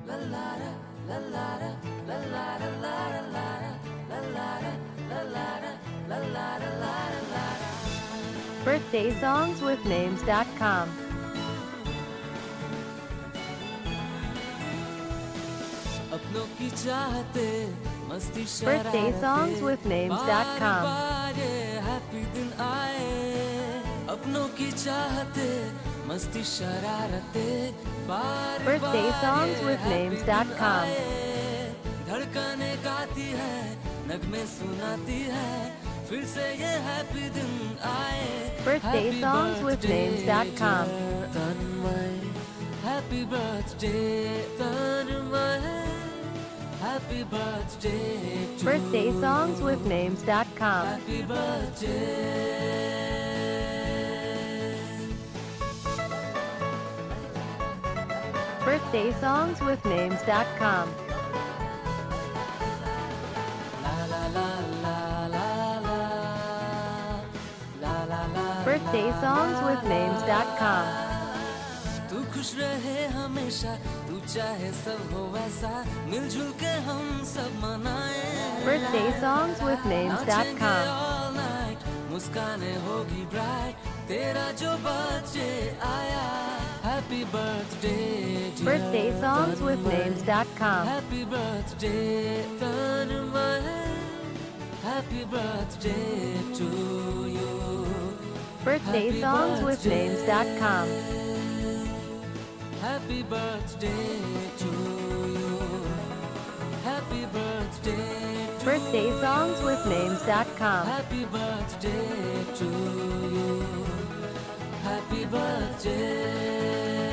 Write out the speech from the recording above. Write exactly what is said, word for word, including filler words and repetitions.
birthday songs with names dot com. अपनों की चाहते मस्ती birthday songs with names dot com. Happy दिन आए अपनों की चाहते मस्ती शरारते birthday songs with names dot com. धड़कने गाती है नगमे सुनाती है फिर से ये हैप्पी दिन आए birthday songs with names dot com. Tanmay Happy birthday Tanmay Happy birthday to birthday songs with names dot com. Happy birthday birthday songs with names dot com. La la la la la la La la la birthday songs with names dot com. तू खुश रहे हमेशा तू चाहे सब हो वैसा मिलजुल के हम सब मनाए birthday songs with names dot com. all night मुस्काने होगी bright तेरा जो बर्थडे आया Happy birthday dear birthday songs with names dot com. Happy birthday Tanmay Happy birthday to you birthday Happy songs with birthday. names dot com. Happy birthday to you Happy birthday to birthday songs with names dot com. Happy birthday to you Happy birthday